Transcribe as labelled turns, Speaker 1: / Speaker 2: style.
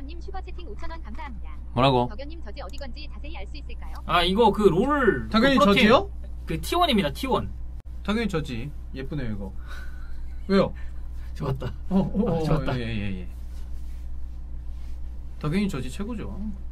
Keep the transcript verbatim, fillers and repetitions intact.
Speaker 1: 덕연님 슈퍼채팅 오천 원 감사합니다.
Speaker 2: 뭐라고?
Speaker 1: 덕연님 저지 어디 건지 자세히 알 수 있을까요?
Speaker 3: 아 이거 그 롤
Speaker 4: 당연히
Speaker 3: 그 프로틴,
Speaker 4: 저지요?
Speaker 3: 그 티원입니다. 티원.
Speaker 4: 당연히 저지. 예쁘네요 이거. 왜요?
Speaker 3: 좋았다.
Speaker 4: 어, 어,
Speaker 3: 아, 좋았다.
Speaker 4: 예예예 예, 예. 당연히 저지 최고죠.